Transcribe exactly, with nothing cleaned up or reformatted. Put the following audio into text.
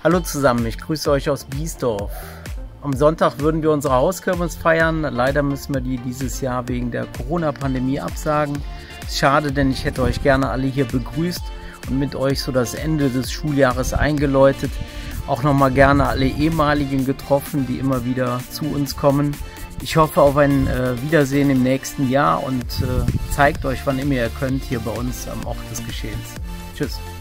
Hallo zusammen, ich grüße euch aus Biesdorf. Am Sonntag würden wir unsere Hauskirmes feiern. Leider müssen wir die dieses Jahr wegen der Corona-Pandemie absagen. Schade, denn ich hätte euch gerne alle hier begrüßt und mit euch so das Ende des Schuljahres eingeläutet. Auch nochmal gerne alle ehemaligen getroffen, die immer wieder zu uns kommen. Ich hoffe auf ein äh, Wiedersehen im nächsten Jahr und äh, zeigt euch, wann immer ihr könnt, hier bei uns am Ort des Geschehens. Tschüss.